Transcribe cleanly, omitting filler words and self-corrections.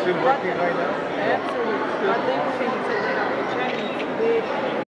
still working right now? Absolutely. I think she's